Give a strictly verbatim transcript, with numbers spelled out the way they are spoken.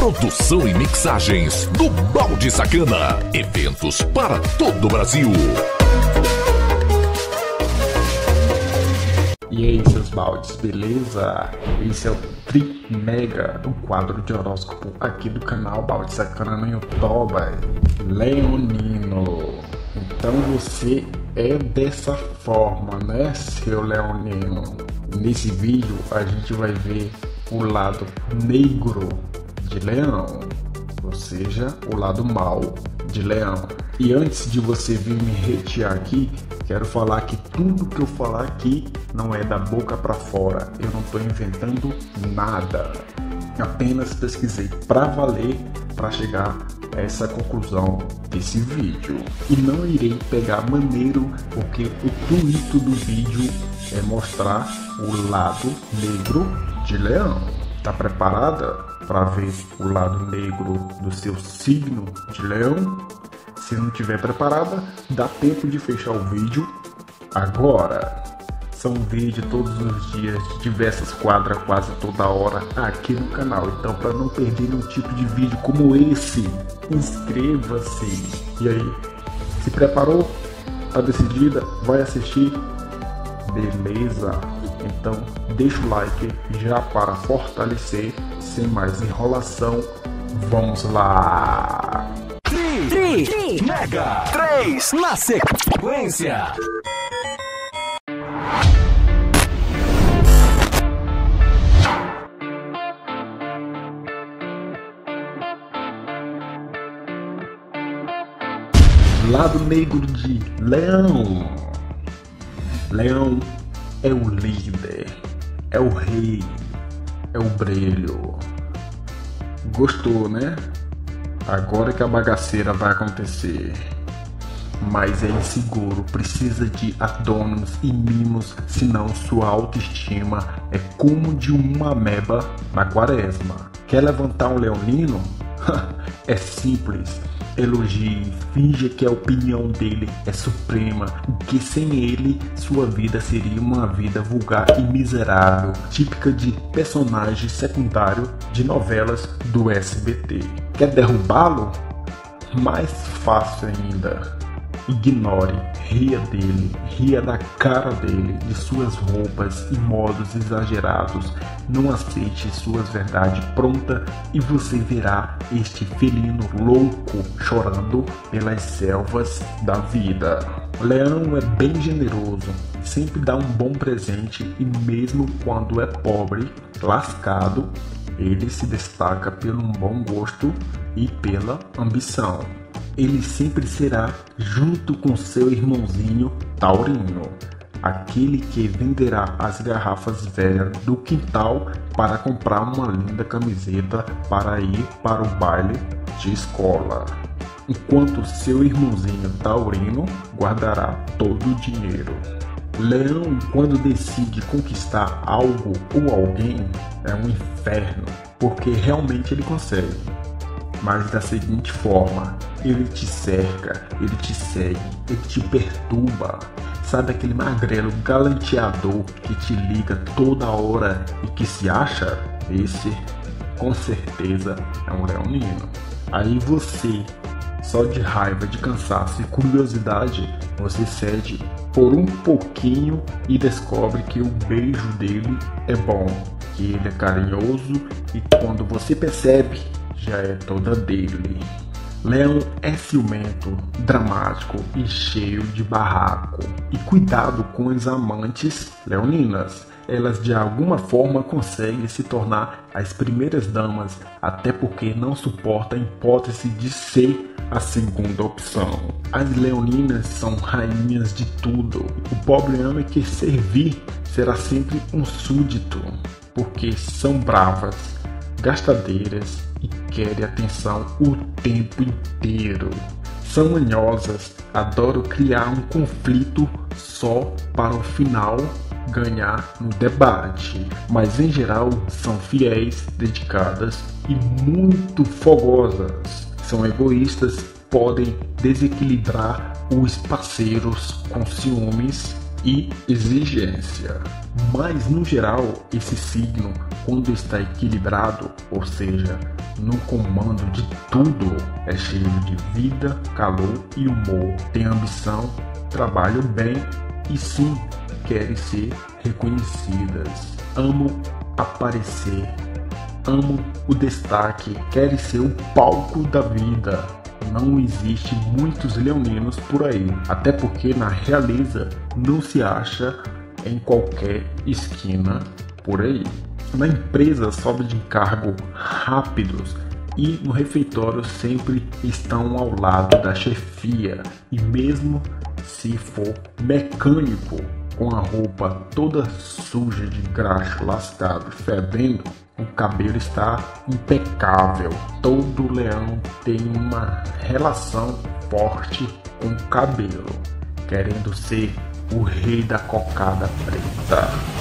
Produção e mixagens do Balde Sacana. Eventos para todo o Brasil. E aí, seus baldes, beleza? Esse é o Tri Mega, do quadro de horóscopo aqui do canal Balde Sacana no YouTube. Leonino. Então você é dessa forma, né, seu Leonino? Nesse vídeo a gente vai ver o lado negro de Leão, ou seja, o lado mal de Leão. E antes de você vir me hatear aqui, quero falar que tudo que eu falar aqui não é da boca para fora. Eu não estou inventando nada. Apenas pesquisei para valer para chegar a essa conclusão desse vídeo. E não irei pegar maneiro, porque o intuito do vídeo é mostrar o lado negro de Leão. Tá preparada para ver o lado negro do seu signo de Leão? Se não estiver preparada, dá tempo de fechar o vídeo agora. São vídeos todos os dias de diversas quadras, quase toda hora aqui no canal. Então, para não perder nenhum tipo de vídeo como esse, inscreva-se. E aí, se preparou? Tá decidida? Vai assistir? Beleza? Então, deixa o like já para fortalecer. Sem mais enrolação, vamos lá! Tri, Tri Mega três na sequência. Lado negro de Leão. Leão é o líder, é o rei, é o brilho. Gostou, né? Agora que a bagaceira vai acontecer. Mas é inseguro, precisa de adornos e mimos, senão sua autoestima é como de uma ameba na quaresma. Quer levantar um leonino? É simples. Elogie, finja que a opinião dele é suprema, que sem ele sua vida seria uma vida vulgar e miserável, típica de personagem secundário de novelas do S B T. Quer derrubá-lo? Mais fácil ainda. Ignore, ria dele, ria da cara dele, de suas roupas e modos exagerados. Não aceite suas verdades prontas e você verá este felino louco chorando pelas selvas da vida. Leão é bem generoso, sempre dá um bom presente e mesmo quando é pobre, lascado, ele se destaca pelo bom gosto e pela ambição. Ele sempre será junto com seu irmãozinho taurino, aquele que venderá as garrafas velhas do quintal para comprar uma linda camiseta para ir para o baile de escola, enquanto seu irmãozinho taurino guardará todo o dinheiro. Leão, quando decide conquistar algo ou alguém, é um inferno, porque realmente ele consegue. Mas da seguinte forma, ele te cerca, ele te segue, ele te perturba. Sabe aquele magrelo galanteador que te liga toda hora e que se acha? Esse, com certeza, é um leonino. Aí você, só de raiva, de cansaço e curiosidade, você cede por um pouquinho e descobre que o beijo dele é bom, que ele é carinhoso e quando você percebe, já é toda dele. Leão é ciumento, dramático e cheio de barraco. E cuidado com as amantes leoninas. Elas de alguma forma conseguem se tornar as primeiras damas, até porque não suporta a hipótese de ser a segunda opção. As leoninas são rainhas de tudo. O problema é que servir será sempre um súdito, porque são bravas, gastadeiras e querem atenção o tempo inteiro. São manhosas, adoram criar um conflito só para o final ganhar no debate, mas em geral são fiéis, dedicadas e muito fogosas. São egoístas, podem desequilibrar os parceiros com ciúmes e exigência. Mas no geral, esse signo, quando está equilibrado, ou seja, no comando de tudo, é cheio de vida, calor e humor, tem ambição, trabalham bem e sim querem ser reconhecidas, amam aparecer, amam o destaque, querem ser o palco da vida. Não existe muitos leoninos por aí, até porque na realeza não se acha em qualquer esquina por aí. Na empresa sobe de cargo rápidos e no refeitório sempre estão ao lado da chefia, e mesmo se for mecânico com a roupa toda suja de graxa, lascado, fedendo, o cabelo está impecável. Todo leão tem uma relação forte com o cabelo, querendo ser o rei da cocada preta.